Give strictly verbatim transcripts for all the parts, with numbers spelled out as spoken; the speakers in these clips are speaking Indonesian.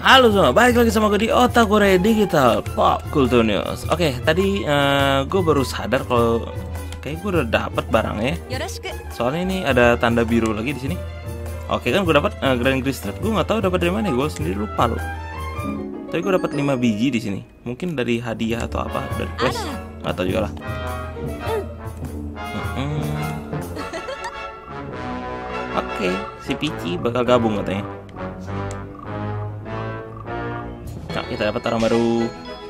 Halo semua, balik lagi sama gue di Otakure Digital Pop Culture News. Oke, tadi uh, gue baru sadar kalau kayak gue udah dapet barangnya. Soalnya ini ada tanda biru lagi di sini. Oke kan gue dapat uh, Grand Crystal. Gue nggak tahu dapat dari mana, gue sendiri lupa loh. Tapi gue dapat lima biji di sini. Mungkin dari hadiah atau apa, dari quest. Nggak tahu juga lah. Hmm. Oke, si Pici bakal gabung katanya. Nah, kita dapat orang baru.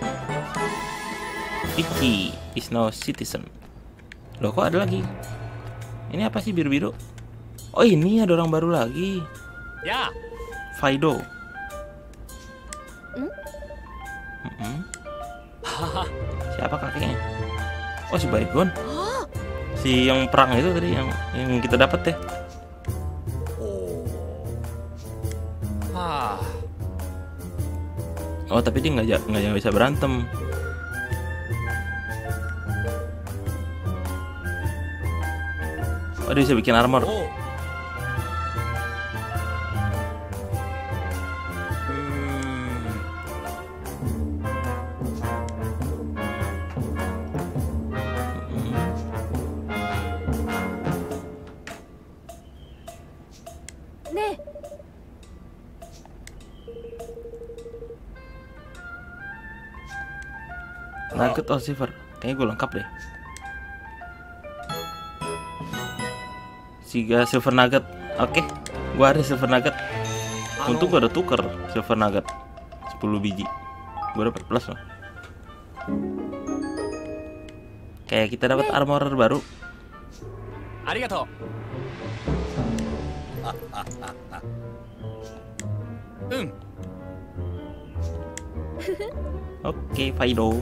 Pici is now citizen. Loh, kok ada lagi? Ini apa sih biru-biru? Oh, ini ada orang baru lagi. Ya. Fido. Hmm? Mm-mm. Siapa kakeknya? Oh, si Baygon. Si yang perang itu tadi yang yang kita dapat deh. Ah. Oh, tapi dia nggak ja- nggak yang bisa berantem. Oh, dia bisa bikin armor. Oh. 네. Nugget or silver? Kayaknya gue lengkap deh. Tiga silver nugget. Oke, gue ada silver nugget. Untung gue ada tuker silver nugget sepuluh biji. Gue dapat plus loh. Kayak kita dapat armor baru. Arigato. Hmm. Oke, Fido.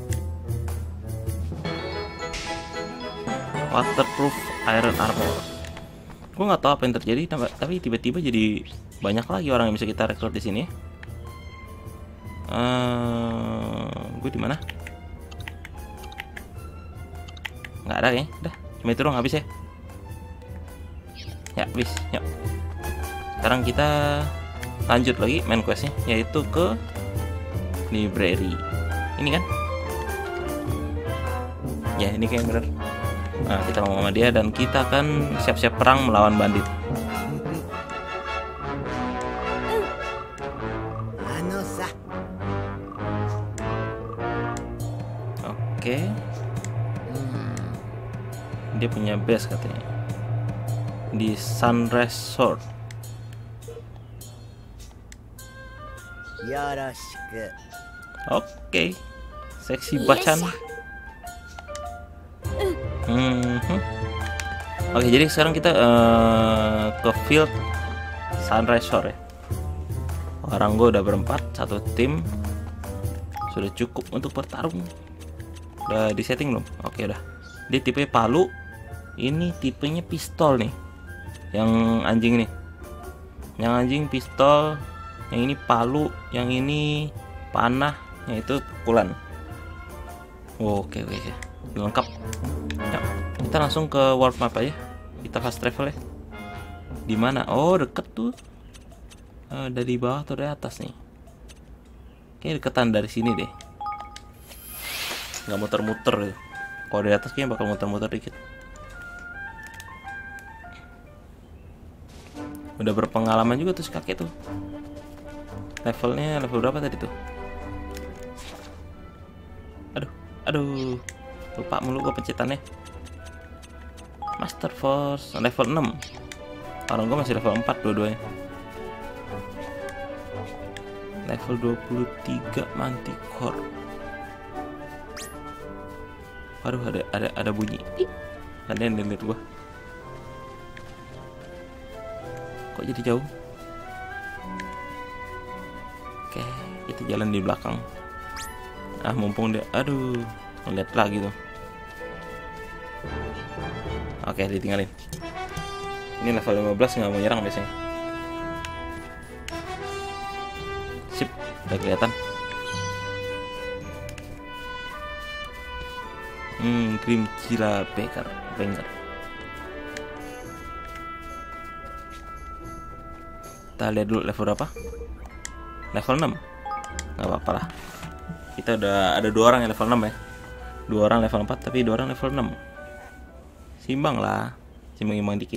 Waterproof iron armor. Gue nggak tahu apa yang terjadi, tapi tiba-tiba jadi banyak lagi orang yang bisa kita rekrut di sini. Uh, gue di mana? Nggak ada ya? Udah, cuma itu doang habis ya. Ya, habis. Yuk. Sekarang kita lanjut lagi main questnya, yaitu ke library. Ini kan? Ya, ini kayak bener. Nah, kita mau sama dia dan kita akan siap-siap perang melawan bandit. Oke. Dia punya base katanya di Sunrise Sword. Oke, seksi bacan. Hmm. Oke, jadi sekarang kita uh, ke field Sunrise Shore ya. Orang gue udah berempat, satu tim sudah cukup untuk bertarung. Udah di setting belum? Oke, udah. Dia tipe palu, ini tipenya pistol nih. Yang anjing nih, yang anjing pistol, yang ini palu, yang ini panah, yang itu pukulan. Oke, oke, oke, lengkap. Ya, kita langsung ke world map aja. Kita fast travel ya. Di mana? Oh, deket tuh. Uh, dari bawah atau dari atas nih? Kayak deketan dari sini deh. Nggak muter-muter gitu. Kalau dari atas kayaknya bakal muter-muter dikit. Udah berpengalaman juga tuh si kakek tuh. Levelnya level berapa tadi tuh? Aduh, aduh. Lupa mulu gue pencetannya. Master Force level enam. Orang gue masih level empat dua-duanya. Level dua puluh tiga Manticore. Aduh, ada ada ada bunyi. Ada yang lihat gue. Kok jadi jauh? Oke, kita jalan di belakang. Ah, mumpung dia, aduh, ngeliat lagi tuh. Oke, ditinggalin. Ini level lima belas nggak mau nyerang biasanya. Sip, udah kelihatan. Hmm, Grim Gila Baker, Banger. Kita lihat dulu level berapa. level enam. Nggak apa-apa lah. Kita udah ada dua orang yang level enam ya. Dua orang level empat tapi dua orang level enam. Simbang lah. Simbang-imbang dikit.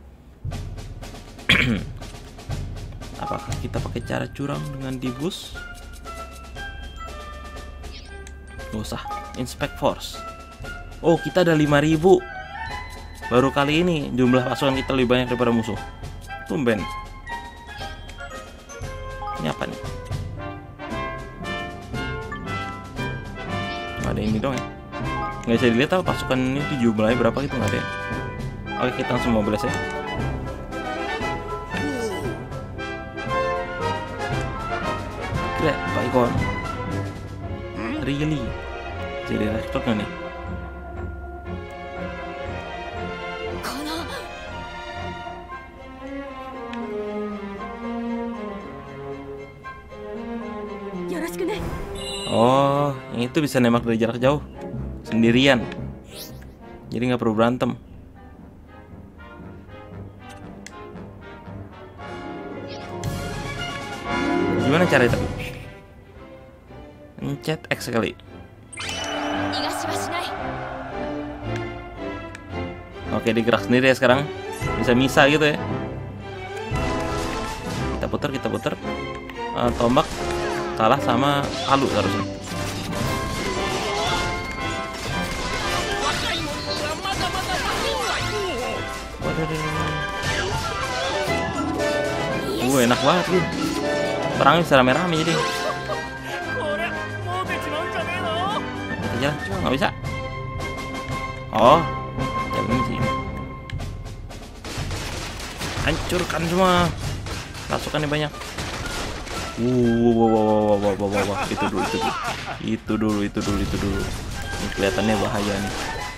Apakah kita pakai cara curang dengan dibus? Nggak usah. Inspect force. Oh, kita ada lima ribu. Baru kali ini jumlah pasukan kita lebih banyak daripada musuh. Tumben. Ini apa nih? Ada ini dong ya. Nggak bisa dilihat apa pasukan ini tuh jumlahnya berapa gitu, nggak ada ya. Oke, kita langsung mobilis ya. Gila, Pak Ikon. Really? Jadi rekrut nggak nih? Oh, yang itu bisa nembak dari jarak jauh sendirian. Jadi nggak perlu berantem. Gimana caranya tapi? Pencet X sekali. Oke, digerak sendiri ya sekarang. Bisa misa gitu ya. Kita putar, kita putar. Uh, tombak kalah sama palu harusnya. Waduh, enak banget gitu. Perangnya bisa rame-rame jadi. Kita jalan, nggak bisa. Oh, jalan ini sih. Hancurkan semua. Pasukannya banyak. Wow, wow, wow, wow, wow, wow, wow. Itu dulu, itu dulu, itu dulu, itu dulu, itu dulu. Ini kelihatannya bahaya nih.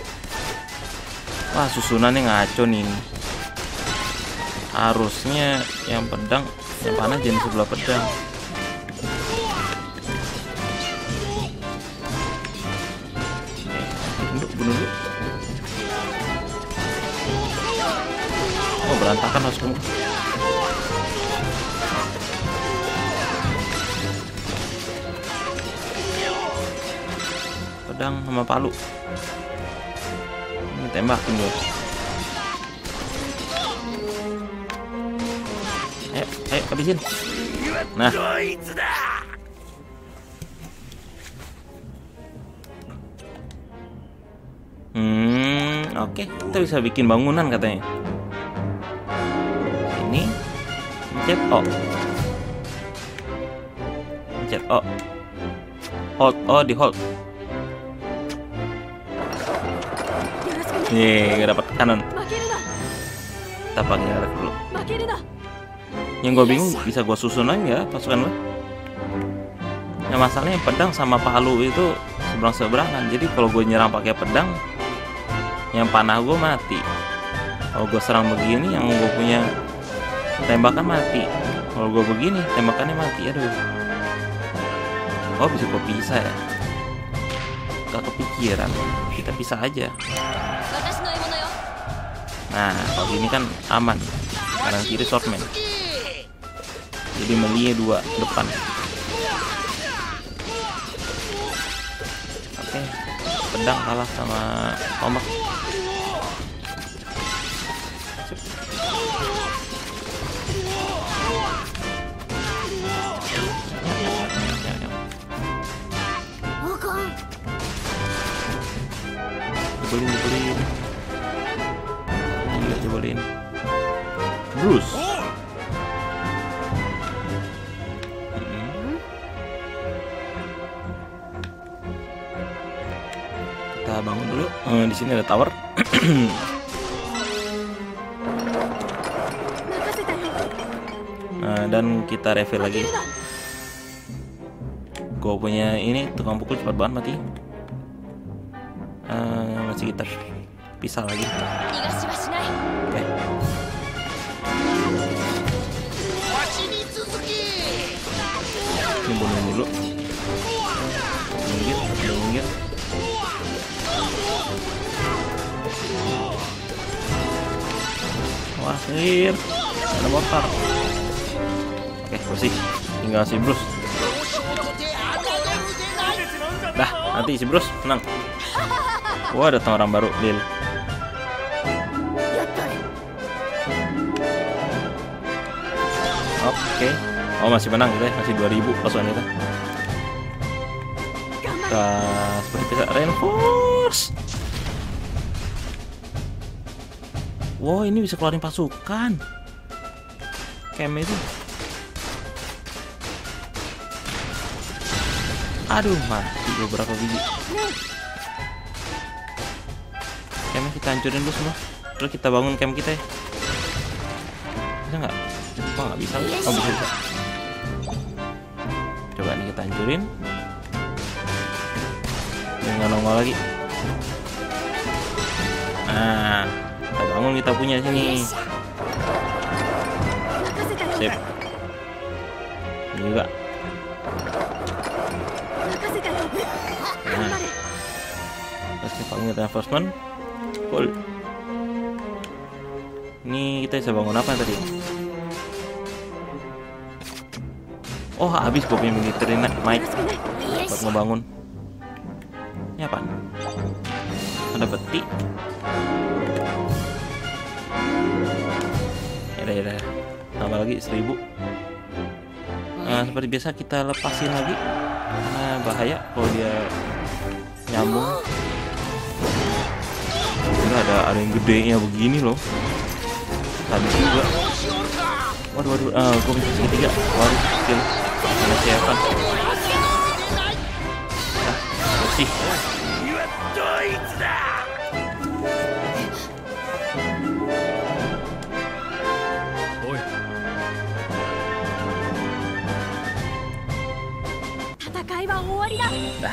Wah, susunannya ngaco nih. Harusnya yang pedang, yang panah jadi sebelah pedang. Oke, bunuh dulu. Oh, berantakan harus kamu. Pedang sama palu. Ini tembakin gue. Ayo, ayo habisin. Nah. Hmm, oke, okay. Kita bisa bikin bangunan katanya. Ini pencet O. Pencet O. Hold, oh di hold. Nih, gak dapat kanon. Kita panggil Ref dulu. Yang gue bingung bisa gue susun aja pasukan gue. Nah, masalahnya pedang sama palu itu seberang-seberangan. Jadi kalau gue nyerang pakai pedang, yang panah gue mati. Kalau gue serang begini, yang gue punya tembakan mati. Kalau gue begini, tembakannya mati. Aduh. Oh, bisa gue pisah ya? Gak kepikiran. Kita pisah aja. Nah, kalau gini kan aman. Kanan kiri swordman. Jadi melee dua depan. Oke, pedang kalah sama tombak. Jebolin, jebolin. Gila, jebolin. Bruce. Kita bangun dulu. Uh, di sini ada tower. Nah, dan kita refill lagi. Gue punya ini tukang pukul cepat banget mati. Uh, masih kita pisah lagi. Oke. Ini bunuh dulu. Minggir, minggir. Wah, clear. Ada motor. Oke, bersih. tinggal si Bruce. Dah, nanti si Bruce menang. Wah, datang orang baru, Lil. Oke. Oh, masih menang kita, masih dua ribu pasukan kita. Kita seperti biasa reinforce. Wow, ini bisa keluarin pasukan. Camp itu. Aduh, mati beberapa biji. Campnya kita hancurin dulu semua. Terus kita bangun camp kita ya. Bisa nggak? Oh, nggak bisa. Oh, bisa, bisa. Coba nih kita hancurin. Jangan nongol lagi. Nah, kita bangun, kita punya sini. Sip. Ini juga. Nah, terus kita bangun reinforcement. Cool. Ini kita bisa bangun apa tadi? Oh, habis gue punya military mic buat ngebangun. Ini apa? Ada peti. Ya ya ya. Tambah lagi seribu. Nah, seperti biasa kita lepasin lagi. Nah, bahaya kalau dia nyambung. Ini ada ada yang gedenya begini loh. Tadi juga. Waduh waduh, ah, gue bisa segitiga. Waduh, skill. Mana siapa? Ah, bersih. Dah.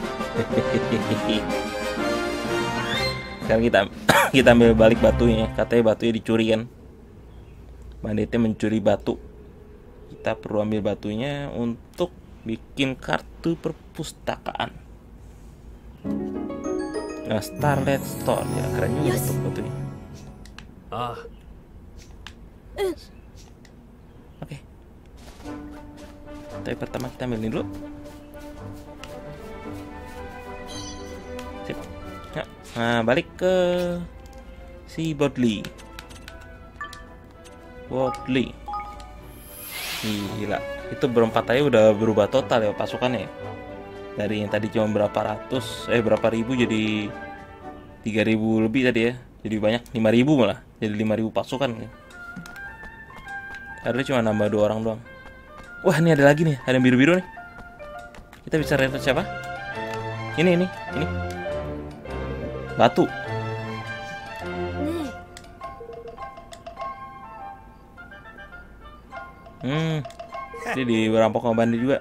Sekarang kita kita ambil balik batunya. Katanya batunya dicuri kan. Banditnya mencuri batu. Kita perlu ambil batunya untuk bikin kartu perpustakaan. Nah, Starlight Stone ya, keren juga untuk batunya. Ah. Oke. Tapi pertama kita ambil ini dulu. Sip. Ya. Nah, balik ke si Bodley. Bodley. Gila, itu berempat aja udah berubah total ya pasukannya ya. Dari yang tadi cuma berapa ratus, eh berapa ribu jadi tiga ribu lebih tadi ya. Jadi banyak, lima ribu malah. Jadi lima ribu pasukan ya. Karena cuma nambah dua orang doang. Wah, ini ada lagi nih, ada yang biru-biru nih. Kita bisa refer siapa? Ini, ini, ini. Batu. Hmm, ini dirampok sama bandit juga.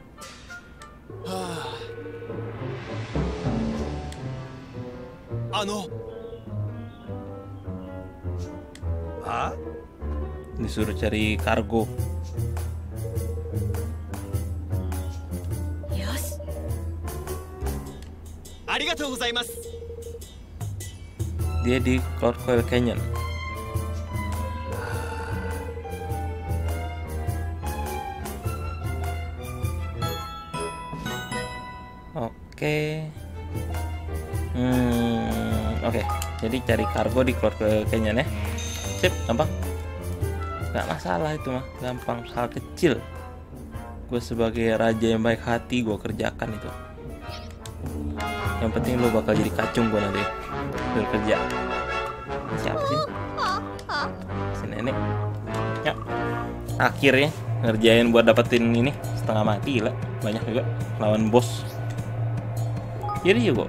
Ano? Hah? Disuruh cari kargo. Yosh. Arigatou gozaimasu. Dia di Cloud Coil Canyon. Oke. Hmm, oke. Jadi cari kargo di Cloud Coil Canyon ya. Sip, gampang. Gak masalah itu mah, gampang, hal kecil. Gue sebagai raja yang baik hati, gue kerjakan itu. Yang penting lo bakal jadi kacung gue nanti bekerja. Siapa sih? Si nenek. Ya. Akhirnya ngerjain buat dapetin ini setengah mati lah. Banyak juga lawan bos. Jadi juga.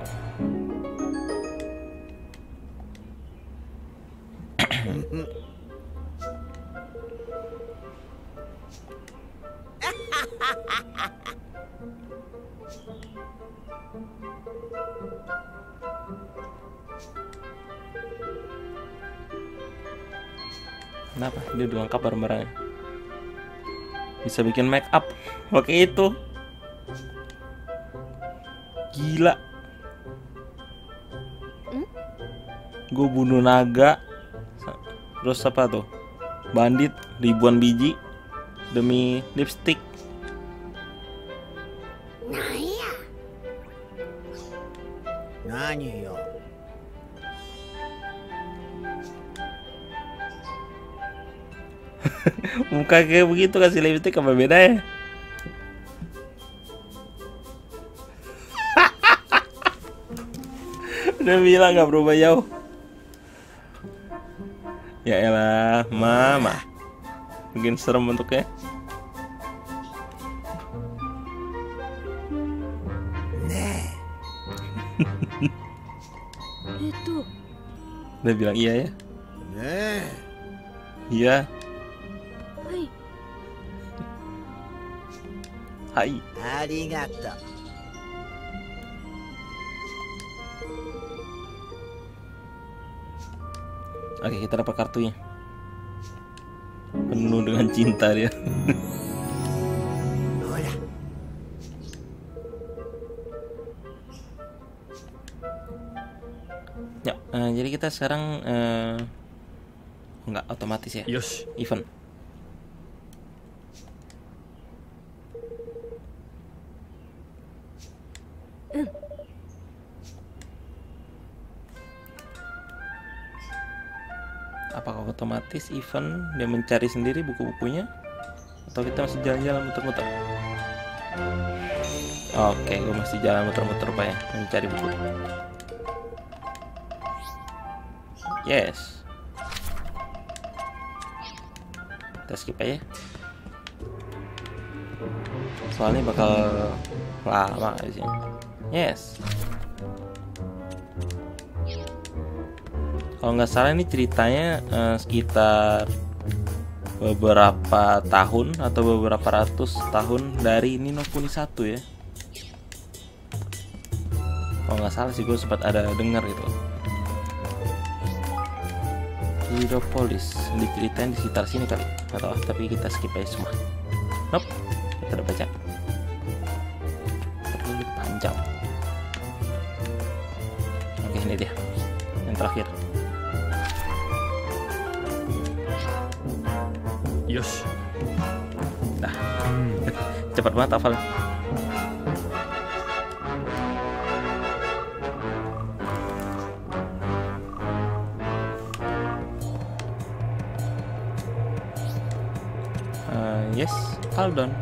Kenapa? Dia udah lengkap barang-barangnya. Bisa bikin make up pakai itu. Gila. Hmm? Gue bunuh naga. Terus apa tuh? Bandit ribuan biji demi lipstick. 何よ。 Muka kayak begitu kasih lipstick apa bedanya? Udah bilang nggak berubah jauh. Ya elah, mama. Mungkin serem bentuknya. えっと Udah bilang iya ya? ねえ。 Iya. はい Hai. ありがとう。 Oke, kita dapat kartunya. Penuh dengan cinta dia. ほら。 Ya, eh, jadi kita sekarang eh, nggak otomatis ya, よし。 event. Apakah otomatis event dia mencari sendiri buku-bukunya atau kita masih jalan-jalan muter-muter? Oke, gue masih jalan muter-muter pak ya, mencari buku. Yes. Kita skip aja. Soalnya bakal lama di sini. Yes. Kalau nggak salah ini ceritanya eh, sekitar beberapa tahun atau beberapa ratus tahun dari Ni no Kuni satu ya. Kalau nggak salah sih gue sempat ada dengar gitu. Hydropolis diceritain di sekitar sini kali atau tapi kita skip aja semua. Nope, kita udah baca. Terlalu panjang. Oke, ini dia yang terakhir. よし。 Nah, cepat banget hafal. Uh, yes, all done.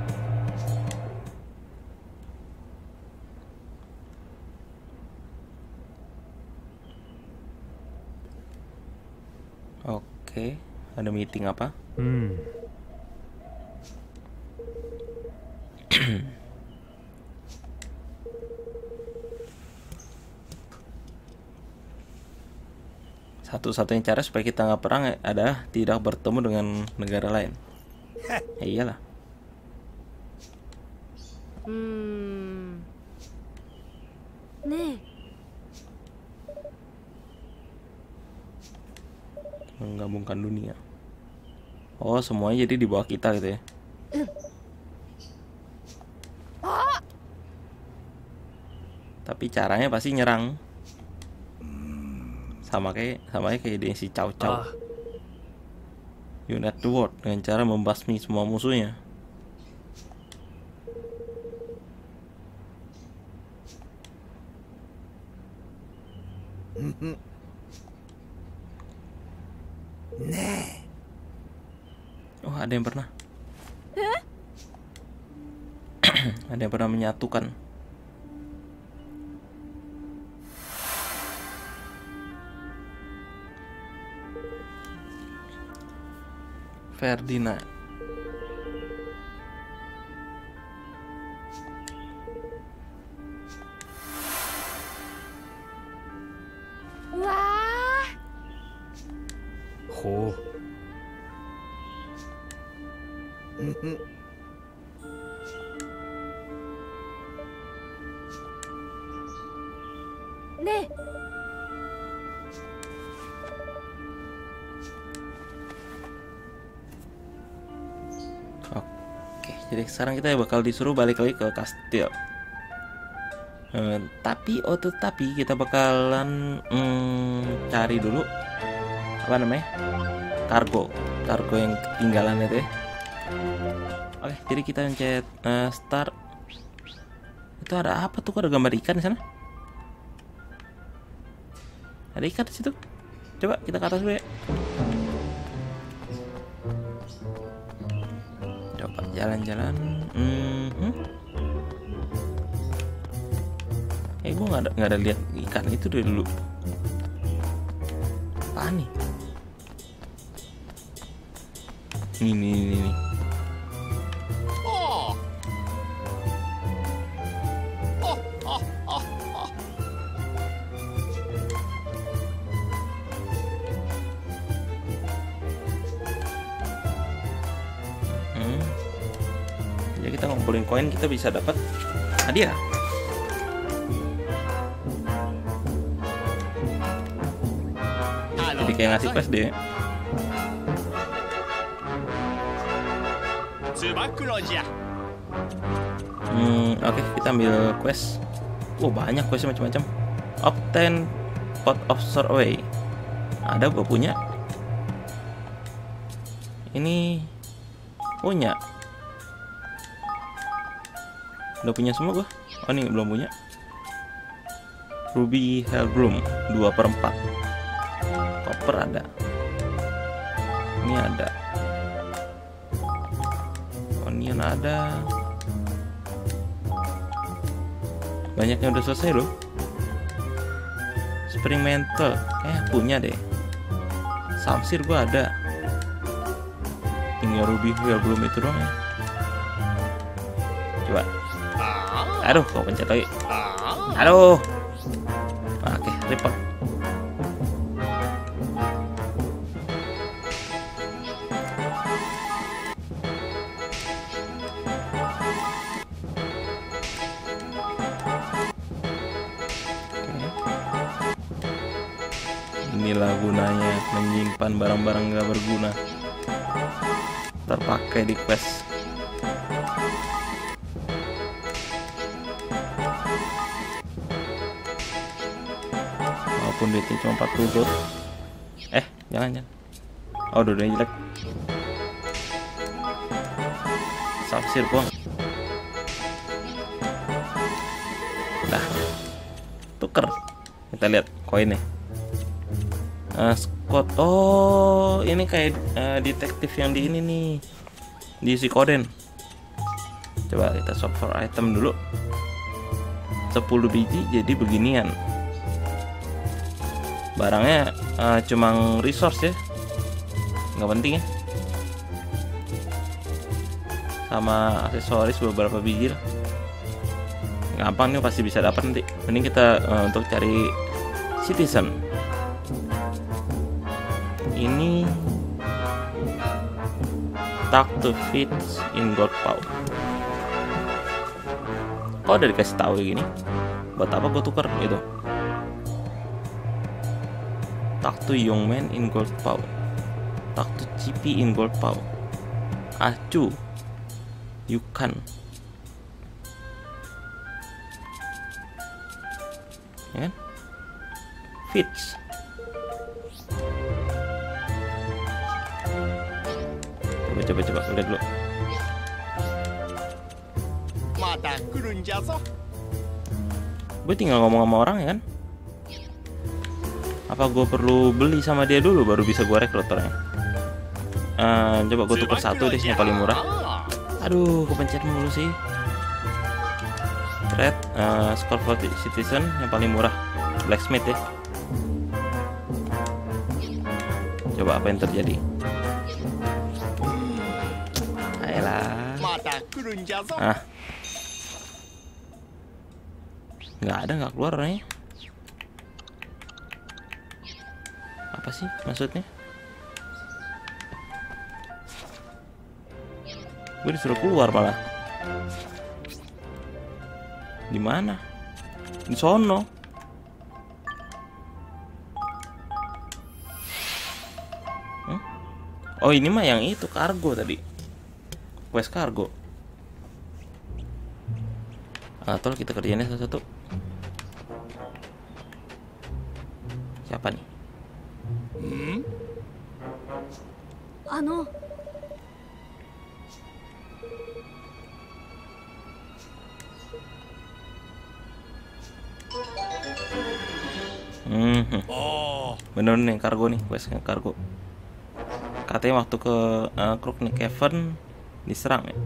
Oke, ada meeting apa? うん。 Satu-satunya cara supaya kita nggak perang adalah tidak bertemu dengan negara lain. Ya iyalah. うーんねえ Menggabungkan dunia. Oh, semuanya jadi di bawah kita gitu ya. Tapi caranya pasti nyerang. Sama kayak sama kayak dia si Cao Cao. あ Unite the world dengan cara membasmi semua musuhnya. Oh, ada yang pernah. Ada yang pernah menyatukan. Ferdinand. Wah, ほう。 ね Oke, jadi sekarang kita bakal disuruh balik lagi ke kastil. Eh, tapi, oh tetapi kita bakalan mm, cari dulu apa namanya? Kargo, kargo yang ketinggalan itu ya. Oke, jadi kita pencet eh, start. Itu ada apa tuh? Kok ada gambar ikan di sana? Ada ikan di situ. Coba kita ke atas dulu ya. Coba jalan-jalan. Hmm. Eh, gue nggak ada nggak ada lihat ikan itu dari dulu. Apaan nih? Nih nih nih. nih. Jadi kita ngumpulin koin, kita bisa dapat hadiah. Jadi kayak ngasih quest deh. Hmm, oke okay, kita ambil quest. Oh banyak questnya macam-macam. Obtain pot of Sorrow. Ada gua punya. Ini punya. Udah punya semua gua. Oh ini belum punya. Ruby Hellbloom dua per empat. Copper ada. Ini ada. Onion ada. Banyak yang udah selesai loh. Spring Mantle eh punya deh. Samsir gua ada. Tinggal Ruby Hellbloom itu doang ya. Coba. Aduh, kau pencet lagi. Aduh. Oke, repot. Inilah gunanya menyimpan barang-barang gak berguna terpakai di quest. Walaupun duitnya cuma empat puluh gold. Eh jangan jangan. Oh udah jelek. Sapsir buang. Nah tuker. Kita lihat koinnya. Uh, Scott, oh ini kayak uh, detektif yang di ini nih, di Suikoden. Coba kita shop for item dulu. Sepuluh biji jadi beginian. Barangnya uh, cuma resource ya, nggak penting ya. Sama aksesoris beberapa biji lah. Gampang nih, pasti bisa dapat nanti. Mending kita uh, untuk cari citizen. Ini talk to fish in gold pouch. Kok udah dikasih tahu gini? Buat apa gue tuker gitu? Talk to young man in gold pouch. Talk to Chippy in gold pouch. Acu, you can. Ya kan? Fish. Coba coba coba lihat dulu. Gue tinggal ngomong sama orang ya kan. Apa gue perlu beli sama dia dulu baru bisa gue rekrut orangnya? Uh, coba gue tuker satu deh yang paling murah. Aduh, kepencet mulu sih. Red, uh, score for citizen yang paling murah. Blacksmith ya. Coba apa yang terjadi? Ah, nggak ada, nggak keluar orangnya. Apa sih maksudnya? Gue disuruh keluar malah. Di mana? Di sono. Hmm? Oh ini mah yang itu kargo tadi. Quest kargo. Atau kita kerjainnya satu-satu. Siapa nih? Hmm? Ano? Hmm, Oh. bener nih kargo nih, questnya kargo. Katanya waktu ke uh, Crooked Cavern diserang ya.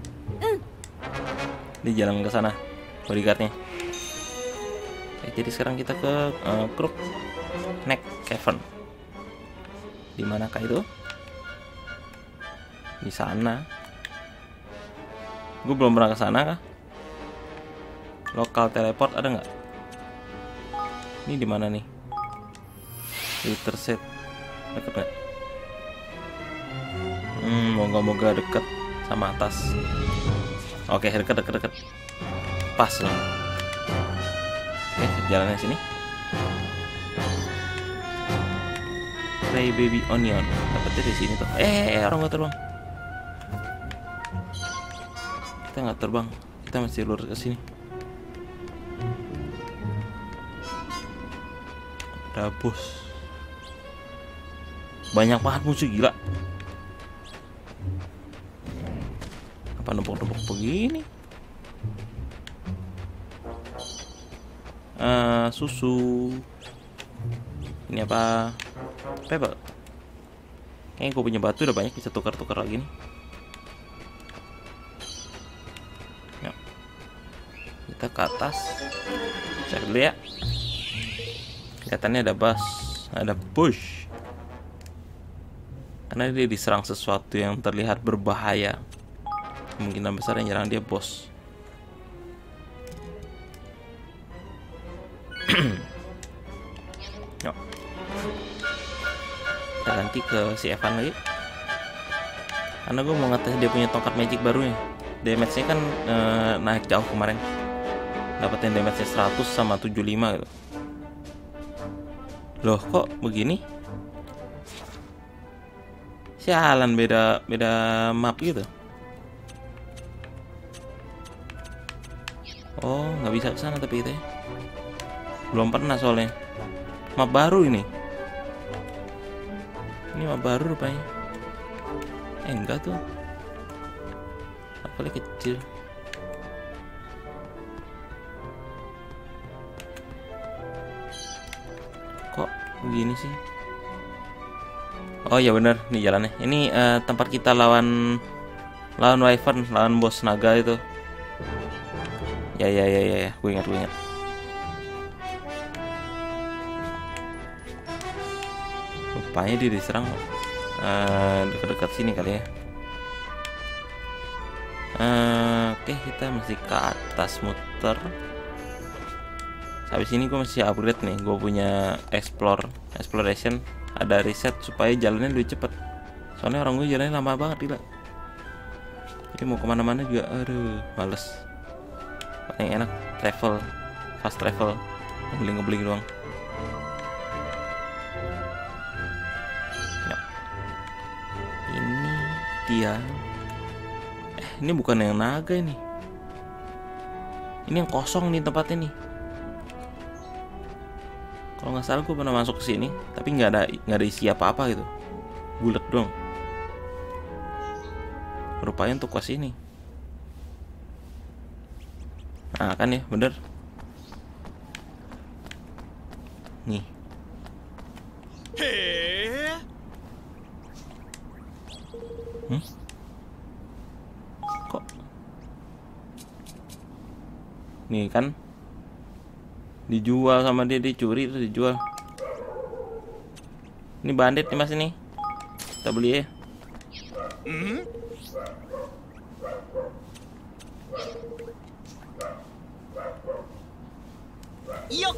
Di jalan ke sana bodyguardnya. Oke, jadi sekarang kita ke uh, Crooked Cavern. Di manakah itu? Di sana. Gue belum pernah ke sana kah? Lokal teleport ada nggak? Ini di mana nih? Twitter set deket nggak? Hmm, moga-moga deket sama atas. Oke, deket deket deket. Pas loh. Oke, jalannya sini. Play baby onion. Dapetnya di sini tuh. Eh, orang gak terbang. Kita nggak terbang. Kita masih lurus ke sini. Ada bos. Banyak banget musuh, gila. Apa nempok-nempok begini? Uh, susu. Ini apa? Pebble. Kayaknya gue punya batu udah banyak, bisa tukar-tukar lagi nih. Yuk. Kita ke atas. Cek dulu ya. Kelihatannya ada bus, ada push. Karena dia diserang sesuatu yang terlihat berbahaya. Kemungkinan besar yang nyerang dia bos. Yuk. Kita ganti ke si Evan lagi. Karena gue mau ngetes dia punya tongkat magic baru nih. Damage-nya kan ee, naik jauh kemarin. Dapetin damage-nya seratus sama tujuh puluh lima gitu. Loh, kok begini? Sialan, beda beda map gitu. Oh, nggak bisa ke sana tapi itu ya. Belum pernah soalnya. Map baru ini. Ini map baru rupanya. Eh, enggak tuh. Apa lagi kecil. Kok begini sih? Oh ya bener, nih jalannya. Ini uh, tempat kita lawan lawan Wyvern, lawan bos naga itu. Ya ya ya ya, ya. Gue ingat gue ingat. Rupanya dia diserang uh, dekat-dekat sini kali ya. Uh, Oke, okay, kita masih ke atas muter. Habis ini gue masih upgrade nih. Gue punya explore, exploration. Ada reset supaya jalannya lebih cepet. Soalnya orang gue jalannya lama banget gila. Jadi mau kemana-mana juga, aduh, males. Paling enak travel, fast travel, ngebeli-ngebeli doang. Ya. Ini dia. Eh, ini bukan yang naga ini. Ini yang kosong nih tempatnya nih. Kalau nggak salah gue pernah masuk ke sini, tapi nggak ada nggak ada isi apa-apa gitu, bulat doang. Rupanya untuk kuas ini. Nah kan ya, bener. Nih. Hmm? Kok? Nih kan? Dijual sama dia, dicuri terus dijual. Ini bandit nih mas ini. Kita beli ya. Hmm? Yuk.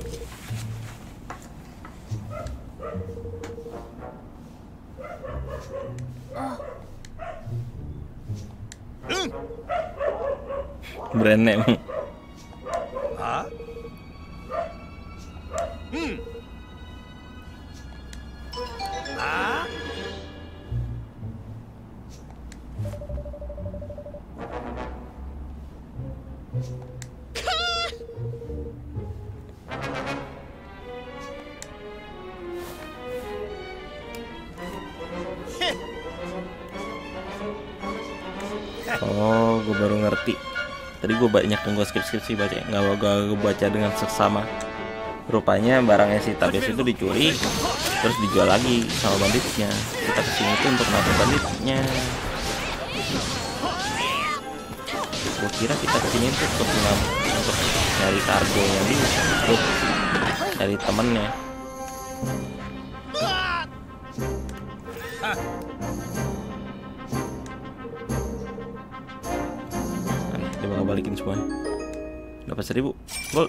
Hmm. Brand name. Hah? Hmm. Ah? Oh, gue baru ngerti. Tadi gue banyak yang gue skip-skip sih baca, nggak gue baca dengan seksama. Rupanya barangnya si Tabias itu dicuri terus dijual lagi sama banditnya. Kita kesini tuh untuk nabrak banditnya. Gue kira kita kesini tuh untuk untuk nyari kargonya dia, untuk dari temennya. Oke, dia bakal balikin semuanya. Dapat seribu. Gol.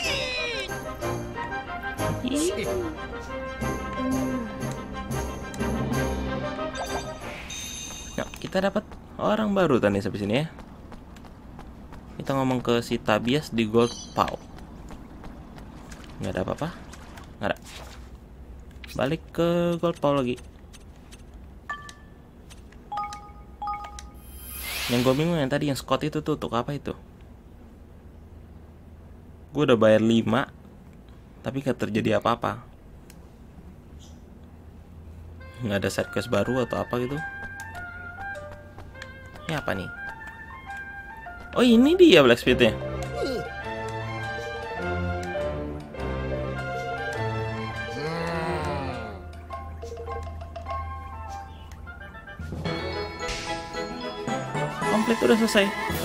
Nah, kita dapat orang baru tadi sampai sini ya. Kita ngomong ke si Tabias di Gold Paw. Nggak ada apa-apa. Nggak ada. Balik ke Gold Paw lagi. Yang gue bingung yang tadi yang Scott itu tuh untuk apa itu? Gue udah bayar lima tapi gak terjadi apa-apa. Nggak ada side quest baru atau apa gitu. Ini apa nih? Oh ini dia blacksmithnya. Komplit udah selesai.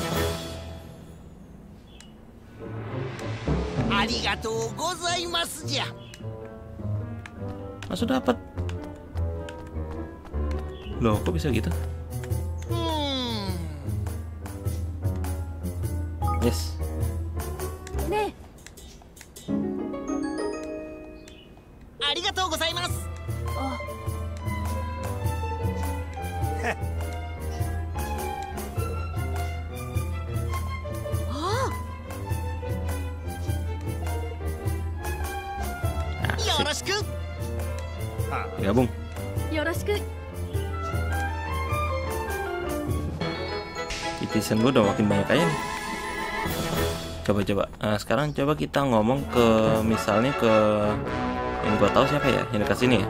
Arigatou gozaimasu ja. Langsung dapat. Loh, kok bisa gitu? Hmm. Yes. Ne, Arigatou gozaimasu. oh, oh, Asik. Yoroshiku. Gabung. yoroshiku. Citizen gue udah makin banyak aja nih. Coba-coba. Nah, sekarang coba kita ngomong ke misalnya ke yang gue tahu siapa ya yang dekat sini ya.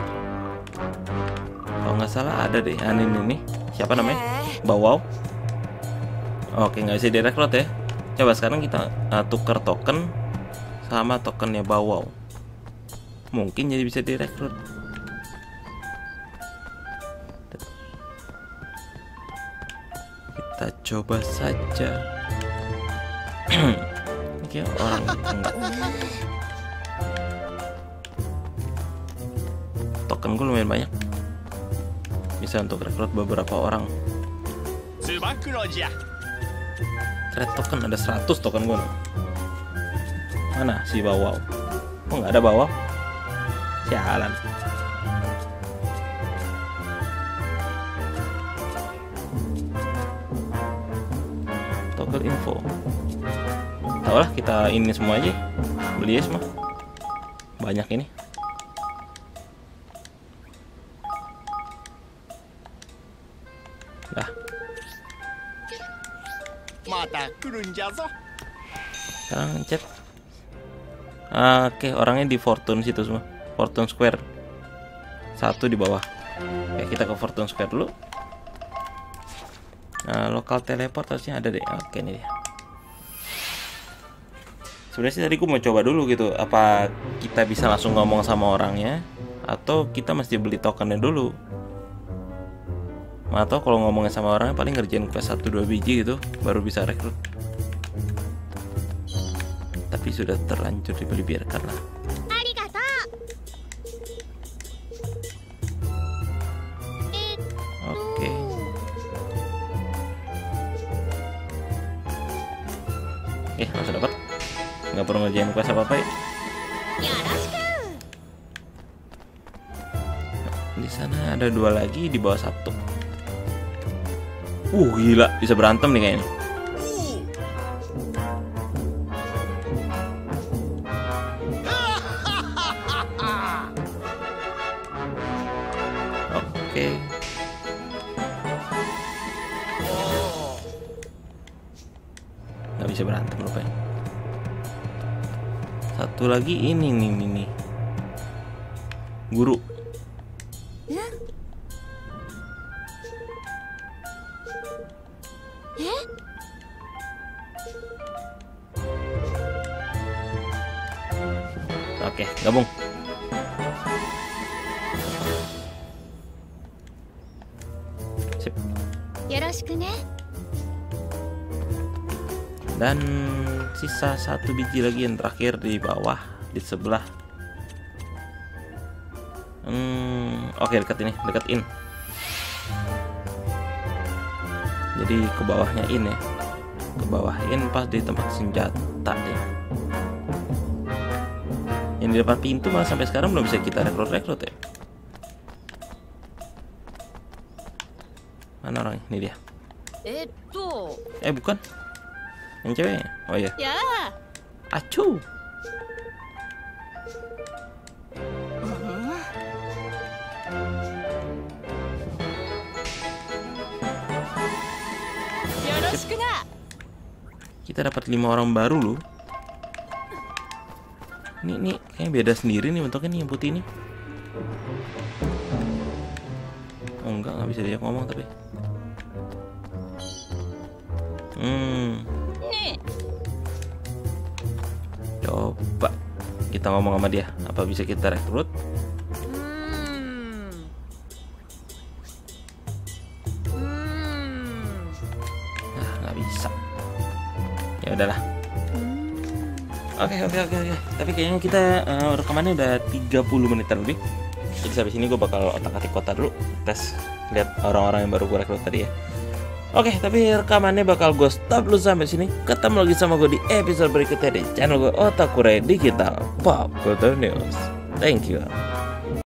Kalau nggak salah ada deh. Ah, ini nih. Siapa namanya? Bawau. Oke, nggak bisa direkrut ya. Coba sekarang kita uh, tukar token sama tokennya Bawau. Mungkin jadi bisa direkrut. Kita coba saja. Oke, orang enggak. Token gue lumayan banyak. Bisa untuk rekrut beberapa orang. Tsubakuro ja. Trade token ada seratus token gue. Mana si Bawau? Oh, nggak ada Bawau. Jalan. Toggle info. Tahu lah, kita ini semua aja. Beli ya semua. Banyak ini. Dah. Mata kurun ja zo. Sekarang chat. Ah, Oke, orangnya di Fortune situ semua. Fortune Square. Satu di bawah. Oke, kita ke Fortune Square dulu. Nah, lokal teleport harusnya ada deh. Oke, ini dia. Sebenarnya sih tadi gue mau coba dulu gitu, apa kita bisa langsung ngomong sama orangnya atau kita mesti beli tokennya dulu. Atau kalau ngomongnya sama orangnya paling ngerjain quest satu dua biji gitu baru bisa rekrut. Tapi sudah terlanjur dibeli, biarkan lah. Arigatou. Oke. Oke, langsung dapat. Nggak perlu ngerjain quest apa-apa ya. Yoroshiku. Di sana ada dua lagi, di bawah satu. Uh, gila, bisa berantem nih kayaknya. Oke. Nggak bisa berantem rupanya. Satu lagi ini nih nih nih. Guru. Eh? Oke, gabung. Sip. Yoroshiku ne. Dan sisa satu biji lagi yang terakhir di bawah, di sebelah. Hmm, oke, dekat ini, dekat in. Jadi ke bawahnya in ya. Ke bawah in pas di tempat senjata ya. Yang di depan pintu malah sampai sekarang belum bisa kita rekrut-rekrut ya. Mana orangnya? Ini dia. Eto. Eh bukan. Yang ceweknya. Oh iya. Ya. Acu. Yoroshiku na. Kita dapat lima orang baru loh. Ini nih kayaknya beda sendiri nih bentuknya nih yang putih ini. Oh enggak, nggak bisa diajak ngomong tapi. Hmm. Coba kita ngomong sama dia. Apa bisa kita rekrut? Hmm. Hmm. Nah, nggak bisa. Ya udahlah. Oke oke oke oke. Tapi kayaknya kita uh, rekamannya udah tiga puluh menitan lebih. Jadi sampai sini gue bakal otak-atik kota dulu, tes lihat orang-orang yang baru gue rekrut tadi ya. Oke, tapi rekamannya bakal gue stop dulu sampai sini. Ketemu lagi sama gue di episode berikutnya di channel gue Otakure Digital Pop Culture News. Thank you.